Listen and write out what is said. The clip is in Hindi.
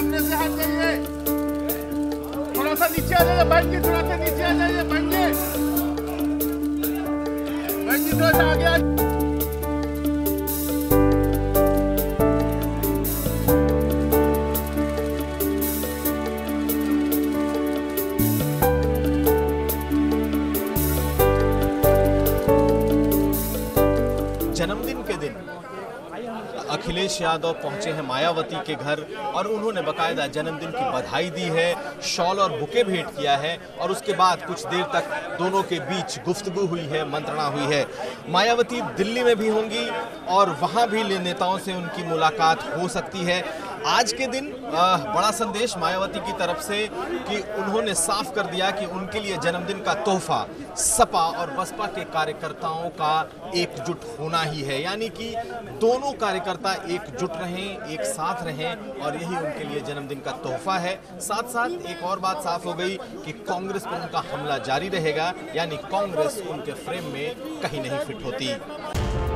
सामने से हट जाइए, थोड़ा सा नीचे आ जाइए, बहन जी थोड़ा सा नीचे आ जाइए, बहन जी थोड़ा सा आगे आ। जन्मदिन के दिन अखिलेश यादव पहुंचे हैं मायावती के घर और उन्होंने बकायदा जन्मदिन की बधाई दी है, शॉल और बुके भेंट किया है और उसके बाद कुछ देर तक दोनों के बीच गुफ्तगू हुई है, मंत्रणा हुई है। मायावती दिल्ली में भी होंगी और वहां भी नेताओं से उनकी मुलाकात हो सकती है। आज के दिन बड़ा संदेश मायावती की तरफ से कि उन्होंने साफ कर दिया कि उनके लिए जन्मदिन का तोहफा सपा और बसपा के कार्यकर्ताओं का एकजुट होना ही है, यानी कि दोनों कार्यकर्ता एकजुट रहें, एक साथ रहें और यही उनके लिए जन्मदिन का तोहफा है। साथ साथ एक और बात साफ हो गई कि कांग्रेस पर उनका हमला जारी रहेगा, यानी कांग्रेस उनके फ्रेम में कहीं नहीं फिट होती।